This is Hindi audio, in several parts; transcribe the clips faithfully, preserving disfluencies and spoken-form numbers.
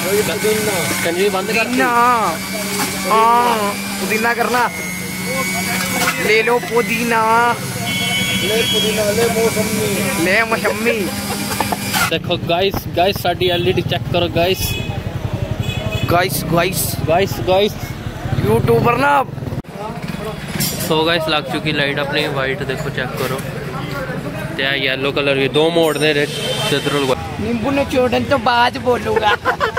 कंजरी बंद करना। हाँ पुदीना करना, ले लो पुदीना, ले पुदीना, ले मौसमी, ले मौसमी। देखो गाइस, गाइस साडी एलईडी चेक करो guys, guys guys guys guys YouTuber ना। सो गाइस लग चुकी लाइट अपनी वाइट, देखो चेक करो। क्या येलो कलर की दो मोड़ ने नींबू ने चोड़न तो बाद बोलूंगा।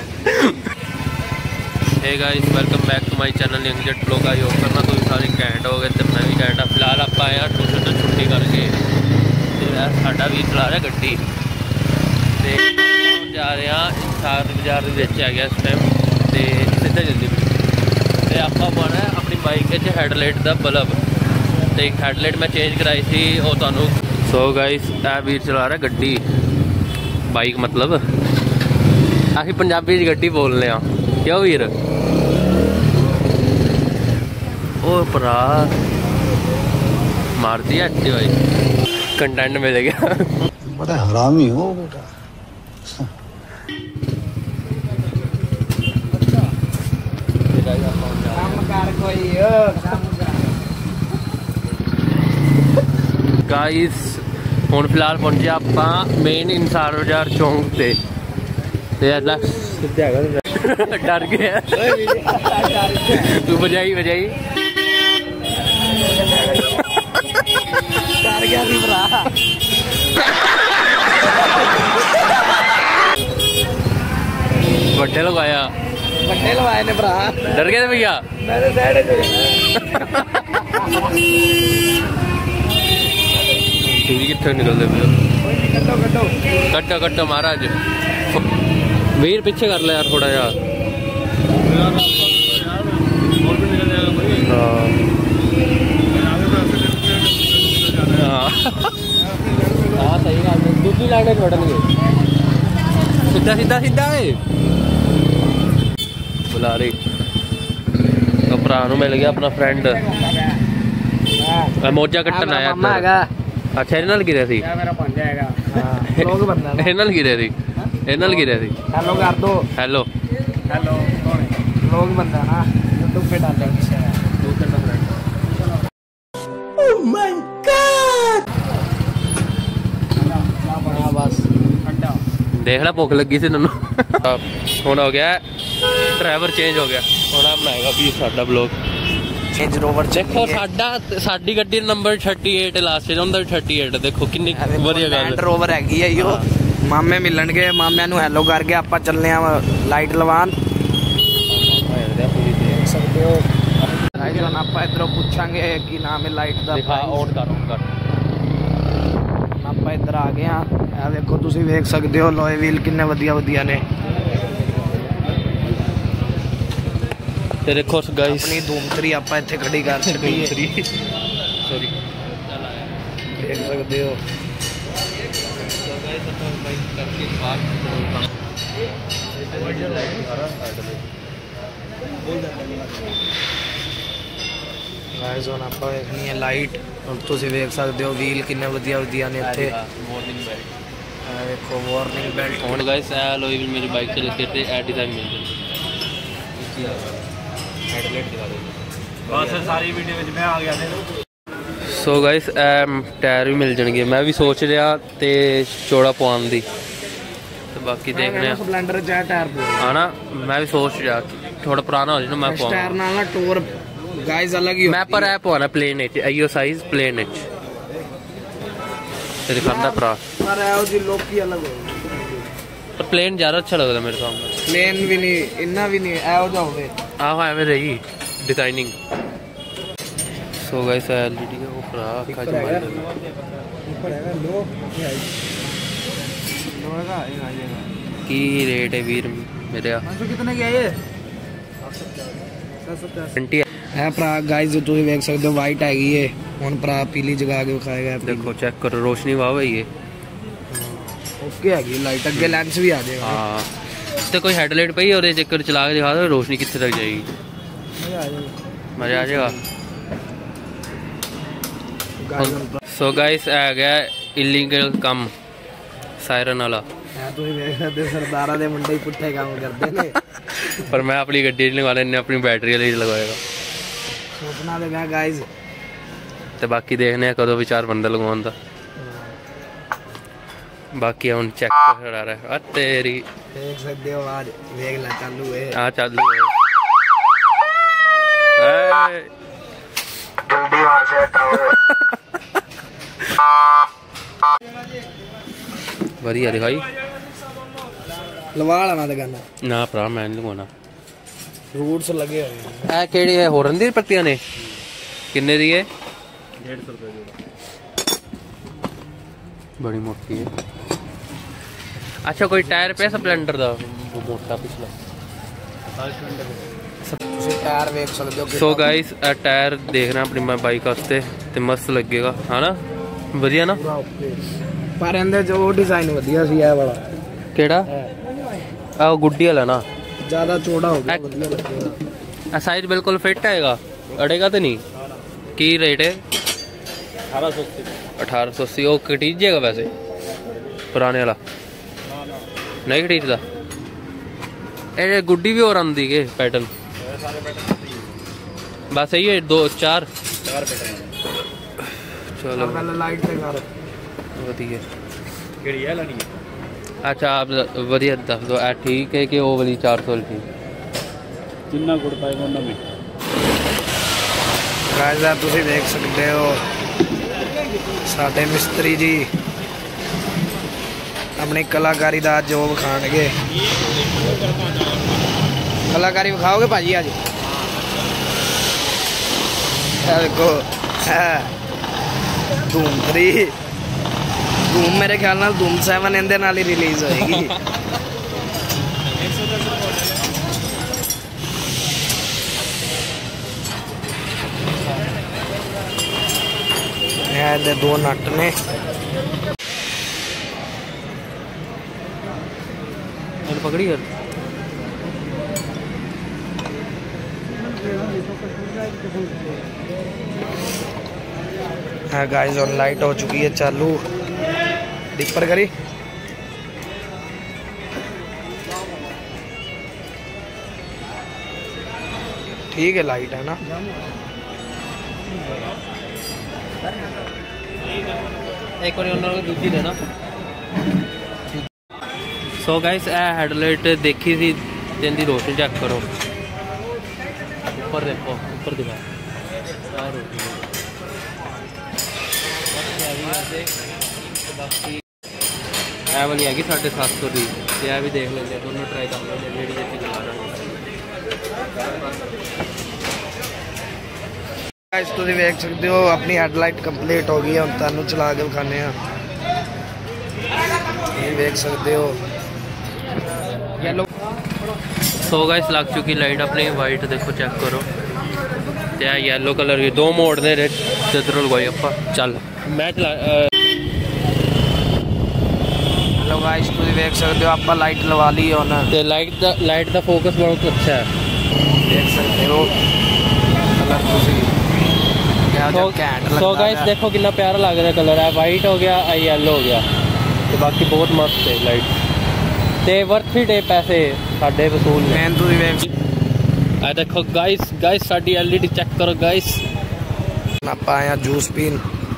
Hey guys welcome back to my channel young Jatt blog. I hope करना तुम सारे घैंट हो गए, तो मैं भी घैंट। फिलहाल आप आए हैं ट्यूशन तो छुट्टी करके, साडा भी चला रहा गड्डी ते जा रहे हैं इंसार बाजार है गया इस टाइम, तो सीधा जल्दी तो आप पाना है अपनी बाइक हैडलाइट का बल्ब, तो एक हैडलाइट मैं चेंज कराई थी वो तुहानू। सो गाइस ए वीर चला रहा गड्डी, बाइक मतलब असीं पंजाबी गड्डी बोलने आ, क्यों वीर? ओ भरा मार दिया अच्छी भाई, कंटेंट मिल गया। बड़ा हरामी हो बेटा। गाइस हुण फिलहाल पहुंचे आप मेन इंसार बाजार चौंक से, डर गया तू बजाई बजाई डर गया सी भरा। बड्डे लगाया, बड्डे लवाए ने भरा। डर गए भैया? मेरे साइड कितने निकलते पे? कट्टो कट्टो कट्टो कट्टो महाराज। वीर पीछे कर ले यार थोड़ा यार। हाँ सही गल, दूसरी लाइन छोड़नगे। सीधा सीधा सीधा है बुला रही तो भरा मिल गया अपना फ्रेंड, मोजा कट्टन आया। अच्छा इन्ह नाल गिरे सी, इन्ह नाल गिरे सी, इन्ह नाल गिरे सी। हेलो कर दो, हेलो हेलो लोग बंदा ना यूट्यूब पे डाल दे। ओह माय गॉड, बस देख ला भुख लगी सी इन्होंने। हुण हो गया ड्राइवर चेंज हो गया, हुण बनाएगा भी साडा ब्लॉग। रेंज रोवर देखो साडा साडी गड्डी नंबर अड़तीस लास्ट नंबर अड़तीस। देखो कितनी वधिया गल, रेंज रोवर हैगी है यो। मामे मिलणगे, मामिਆਂ ਨੂੰ हेलो करके ਆਪਾਂ ਚੱਲਨੇ ਆ ਲਾਈਟ ਲਵਾਨ। ਦੇਖ ਸਕਦੇ ਹੋ ਗਾਇਸ, ਹੁਣ ਆਪਾਂ ਇਧਰੋਂ ਪੁੱਛਾਂਗੇ ਕੀ ਨਾਮ ਹੈ ਲਾਈਟ ਦਾ। ਦਿਖਾ ਔਨ ਕਰ ਔਨ ਕਰ। ਆਪਾਂ ਇੱਧਰ ਆ ਗਏ ਆ, ਇਹ ਵੇਖੋ ਤੁਸੀਂ ਵੇਖ ਸਕਦੇ ਹੋ ਲੋਏ ਵੀਲ ਕਿੰਨੇ ਵਧੀਆ ਵਧੀਆ ਨੇ। ਤੇ ਦੇਖੋ ਗਾਇਸ ਆਪਣੀ ਧੂਮਤਰੀ ਆਪਾਂ ਇੱਥੇ ਖੜੀ ਕਰ ਛੱਡੀ ਹੈ, ਸੌਰੀ ਦੇਖ ਸਕਦੇ ਹੋ। गाइस ਹੁਣ ਆਪਾਂ ਵੇਖਣੀ ਹੈ ਲਾਈਟ, ਹੁਣ ਤੁਸੀਂ ਵੇਖ ਸਕਦੇ ਹੋ ਵੀਲ ਕਿੰਨੇ ਵਧੀਆ ਵਧੀਆ ਨੇ ਇੱਥੇ। ਵਾਰਨਿੰਗ ਬੈਲਟ ਦੇਖੋ ਵਾਰਨਿੰਗ ਬੈਲਟ। ਹੁਣ ਗਾਇਸ ਇਹ ਲੋਈ ਵੀਲ ਮੇਰੀ ਬਾਈਕ ਤੇ ਲੱਗੇ ਤੇ ਐ ਡਿਜ਼ਾਈਨ ਮਿਲ ਜਾਂਦੇ। हेडलाइट दिखा दो बस, सारी वीडियो में मैं आ गया। सो गाइस टायर भी मिल जाएंगे, मैं भी सोच रहा ते चौड़ा पवान दी, तो बाकी देखने स्प्लेंडर चाहे टायर हाँ ना, मैं भी सोच रहा थोड़ा पुराना हो जाए ना मैं टायर नाल ना टोर गाइस अलग ही। मैं पर ऐ पवाना प्लेन एच, आईओ साइज प्लेन एच ते दिखांदा भरा, पर आओ जी लुक ही अलग हो। पर प्लेन ज़्यादा अच्छा लगता मेरे सामने। प्लेन भी नहीं इन्ना भी नहीं आओ जाओ आहो एवं रही डिजाइनिंग। सो गाइस एलईडी का वो भरा अखा च मार की रेट है वीर मेरे कितने की है ये? है भरा गाइस जो तुम देख सकते हो वाइट हैगी है, हुन भरा पीली जगा के दिखाएगा। देखो चेक करो रोशनी वाह है ये ओके हैगी लाइट, अगे लेंस भी आ जाएगा। हां तो कोई हेडलाइट पई और चेक चला के दिखा दो रोशनी कितने तक जाएगी, मजा आ जाएगा। सो गाइस आ गया इलीगल कम सायरन वाला, ਤੁਸੀਂ ਵੇਖ ਸਕਦੇ ਸਰਦਾਰਾਂ ਦੇ ਮੁੰਡੇ ਹੀ ਪੁੱਠੇ ਕੰਮ ਕਰਦੇ ਨੇ पर मैं अपनी गड्डी लगवाने ने अपनी बैटरी वाली लगवाएगा सोचना लगा गाइस तो बाकी देखने कदों विचार बंदा लगवाने का बाकी हम चेक करा रहा है तेरी देख सकते हो आज वेग ला चालू है हाँ चालू है जल्दी वहां से हटाओ बढ़िया दिखाई लवा लेना दुकाना ना भरा मैं नहीं लगवाना रूट्स लगे हुए ए केड़ी है होरन दी पत्तियां ने किन्ने दी है डेढ़ सौ रुपए जोड़ा बड़ी मोटी है अच्छा कोई टायर पे स्प्लेंडर दा वो मोटा पिछला ਤੁਸੀਂ ਟਾਇਰ ਵੇਖ ਸਕਦੇ ਹੋ सो गाइस ए टायर देखना अपनी मैं बाइक वास्ते ते मस्त लगेगा है ना बढ़िया ना ਪਰ ਇਹਦੇ ਜੋ डिजाइन ਵਧੀਆ ਸੀ ਇਹ ਵਾਲਾ केड़ा आ गुड्डी वाला ना ज्यादा चौड़ा हो गया बढ़िया लगेगा साइज बिल्कुल फिट आएगा अड़ेगा तो नहीं की रेट है अठारह सौ अस्सी अठारह सौ अस्सी वो कटीजेगा वैसे पुराने वाला नहीं कटीजदा ये गुड्डी भी और आंदी के पैटर्न बस यही है दो चार चार पैटर्न चलो पहले लाइट से कर वधिया केड़ी है लानी है अच्छा आप वधिया दस दो ए ठीक है कि वो वाली चार सौ ठीक जिन्ना गुड़ पाएगा उन्ना में गाइस आप ਤੁਸੀਂ देख सकते हो साडे मिस्त्री जी अपनी कलाकारी दा जो विखाणगे कलाकारी विखाओगे भाजी आज देखो धूम थ्री धूम मेरे ख्याल नाल धूम सेवन इंदे नाल ही रिलीज होएगी ये दो नट ने पकड़ी यार हाँ गाइस और लाइट हो चुकी है चालू डिपर करी ठीक है लाइट है ना एक बार उन्होंने दूसरी देना सो गाइस ए हेडलाइट देखी थी तेरी रोशनी चेक करो ऊपर देखो ऊपर दिखा ए वाली हैगी साढ़े सात सौ की यह भी देख लेंगे दोनों ट्राई कर लेंगे जी जी चला रहा गाइस तुम देख सकते हो अपनी हेडलाइट कंप्लीट हो गई है हम तुहानू चला के दिखाने ये देख सकते हो येलो सो गाइस लग चुकी लाइट अपनी वाइट देखो चेक करो ते येलो कलर की दो मोड़ ने जिधर लगवाई अपा चल मैं चला हेलो गाइस तुम देख सकते हो आप लाइट लगा ली है ना ते लाइट दा लाइट दा फोकस बहुत अच्छा है देख सकते हो कलर तुसी सो गाइस देखो कितना प्यारा लग रहा है कलर है वाइट हो गया येलो हो गया तो बाकी बहुत मस्त है लाइट ते वर्थ इट है पैसे साडे वसूल ने मैं तुसी वेख आ देखो गाइस गाइस साडी एलईडी चेक करो गाइस ना पाया जूस पीन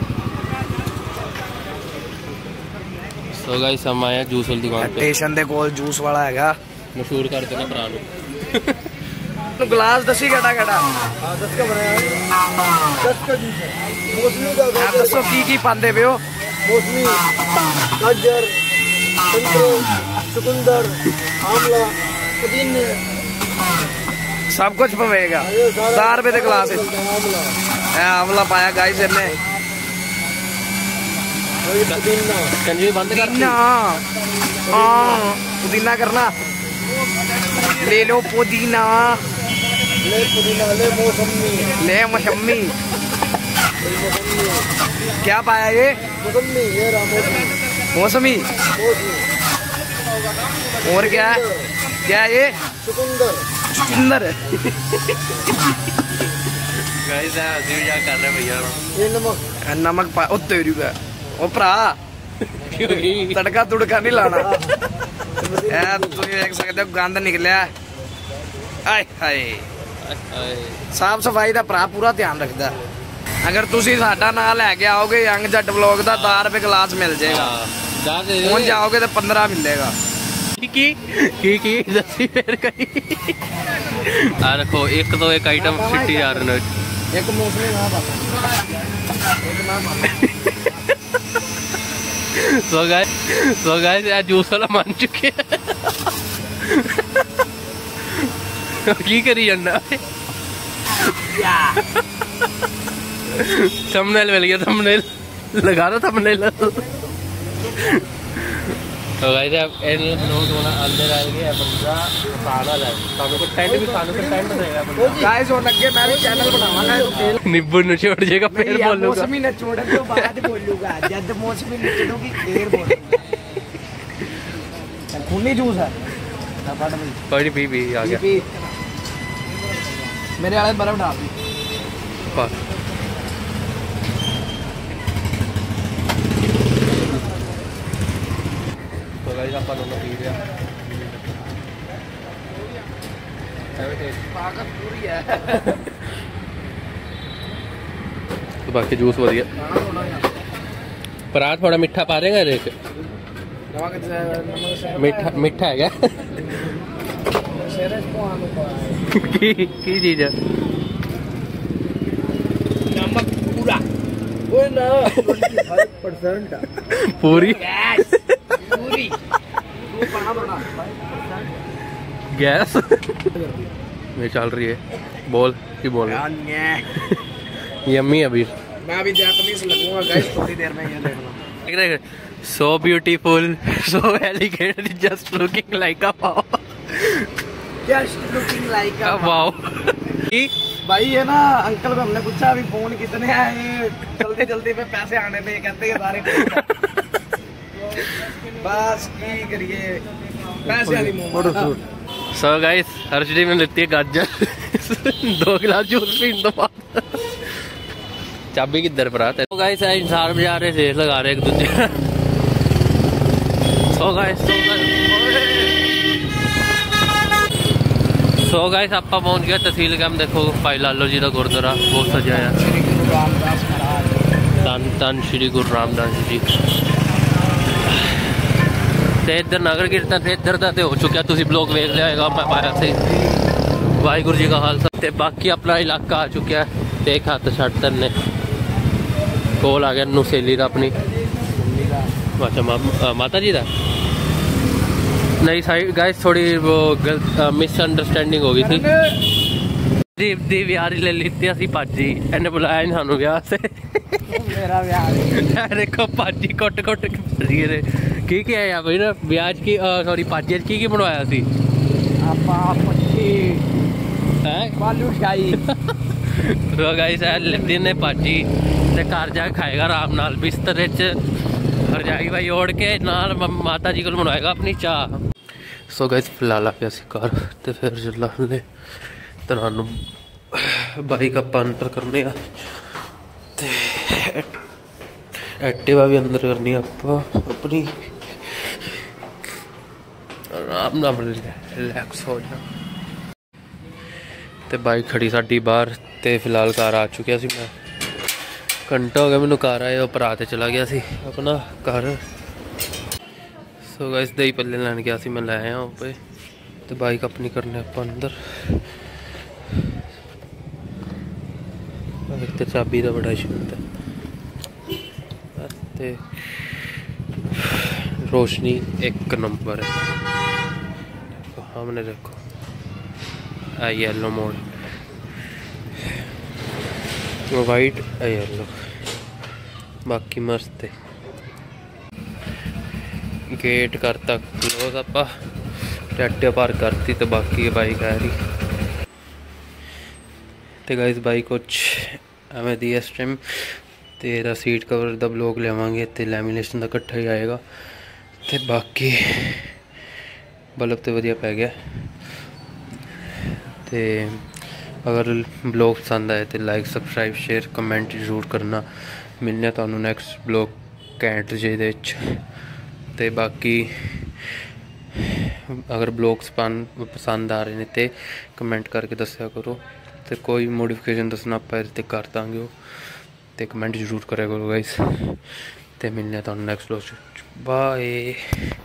सो गाइस हम आए जूस वाली दुकान पे स्टेशन दे कोल जूस वाला हैगा मशहूर कर देना भरा नु तो ग्लास दसी केड़ा केड़ा हां दस का बनाया दस का जूस है मौसमी का आप दसो की की पांदे पे हो मौसमी गाजर संतरे चुकंदर आंवला पुदीना सब कुछ पवेगा दस रुपए दे ग्लास है आंवला पाया गाइस ने पुदीना कंजी बंद कर पुदीना हां पुदीना करना ले लो पुदीना ले पुदीना ले मौसमी ले मौसमी क्या पाया ये मौसमी ये मौसमी और क्या क्या ये चुकंदर चुकंदर गाइस हंसी मजाक कर रहे भैया ये नमक नमक पा ओ तेरी बे ओ भरा तड़का तुड़का नहीं लाना। तुम देख सकते हो गंद निकलिया। आय हाय साफ सफाई का भरा पूरा ध्यान रखता। अगर तुसी साडा नाम लैके आओगे यंग जट व्लॉग का दस रुपए गिलास मिल जाएगा। पहुंच जाओगे तो पंद्रह मिलेगा। की की की दसी फिर कहीं आ रखो एक तो एक आइटम सिटी जा रहे हैं। एक मौसमी ना पाता सो गाइस सो गाइस यार जूस वाला मान चुके हैं। की करी जाना थंबनेल मिल गया। थंबनेल लगा दो थंबनेल। तो गाइस अब इन लोग वाला अंदर आ गया बंदा खाना लाए सानू को टेंट भी सानू को टेंट देगा बंदा। गाइस और लगे मैं भी चैनल बनावांगा तो निब्बू न छोड़ जाएगा फिर बोलूंगा। मौसमी ने छोड़ने के बाद बोलूंगा जब मौसमी ने छोड़ूगी फिर बोलूंगा। खूनी जूस है ना फट में कोई पी पी आ गया मेरे वाले बर्फ डाल दी। तो गाइस आप दोनों पी रहे हैं ताकत पूरी है। तो बाकी जूस बढ़िया पर आज थोड़ा मिठा पा देगा रेक मिठा मिठा है क्या की की चीज है नमक पूरा वो ना फाइव परसेंट पूरी पूरी वो बना बना गैस ये चल रही है। बोल की बोल यम्मी अभी मैं अभी जापानीज लगूंगा गाइस थोड़ी देर में। ये देखना so beautiful so elegant just looking like a wow just looking like a wow भाई ये ना अंकल को हमने पूछा अभी फोन कितने आए जल्दी जल्दी पे पैसे आने थे कहते हैं सारे बस की करिए पैसे वाली मुंह। so guys हर्षदी ने लेती है गाजर दो गिलास जूस पीने तो बाद चाबी किधर पर आते हैं। गाइस इंसान बजा रहे थे लगा रहे एक दूसरे। सो गाइस सो गाइस आप पहुंच गया तहसील कैंप। देखो भाई लालो जी का गुरुद्वारा बहुत सजाया। धन धन श्री गुरु रामदास जी ते इधर नगर कीर्तन थे इधर का हो चुका तुम ब्लॉग वेख लिया होगा मैं पाया से वाहिगुरु जी का खालसा। ते बाकी अपना इलाका आ चुका है। ते एक हाथ छट धरने कोल आ गया नुसेली का अपनी अच्छा मा, माता जी का नहीं साइड गाइस थोड़ी वो गलत मिसअंडरस्टैंडिंग हो गई थी। दीप दी ब्याह ले लीती असी भाजी इन्हें बुलाया नहीं सानू ब्याह से मेरा ब्याह देखो भाजी कुट कुट भजी रे की क्या है भाई ना ब्याह की सॉरी भाजी की की बनवाया सी आपा पट्टी हैं बालू शाही। तो गाइस लेती ने भाजी ते घर जाके खाएगा आराम नाल बिस्तर च रजाई भाई ओढ़ के नाल माता जी को बनवाएगा अपनी चाह। सो गाइस फिलहाल आ गया घर तो फिर चला ले तनानू बाइक आप अंदर करने एक्टिवा भी अंदर करनी आप अपनी आराम नाल रिलैक्स हो जा। तो बाइक खड़ी साडी बाहर तो फिलहाल घर आ चुकिया सी मैं घंटा हो गया मैनू घर आए भरा तो चला गया सी अपना घर। सो गाइस दही पल्ले लैन गया सी मैं लै आया पे तो बाइक अपनी करने आप अंदर। एक तो चाबी का बड़ा इशू होता है। रोशनी एक नंबर है हमने देखो आ येलो मोड वाइट येलो बाकी मस्त है। गेट करता क्लोज आप टैटे पार करती तो बाकी बाइक आ रही तो गाइस बाइक कुछ एवं दी इस टाइम तो सीट कवर का ब्लॉक लेवांगे तो लैमीनेशन का कट्ठा ही आएगा तो बाकी बल्ब तो वधिया पै गया। तो अगर ब्लॉग पसंद आए तो लाइक सबसक्राइब शेयर कमेंट जरूर करना। मिलने तो नैक्सट ब्लॉग ਘੈਂਟ ਜਿਹੇ ਦੇ ਵਿੱਚ। ਤੇ ਬਾਕੀ अगर ब्लॉग्स पसंद आ रहे हैं तो कमेंट करके दस्या करो, तो कोई मोडिफिकेशन दसना आप कर देंगे तो कमेंट जरूर करा करो गाइस। तो मिलने तो नैक्सट ब्लॉग। बाय।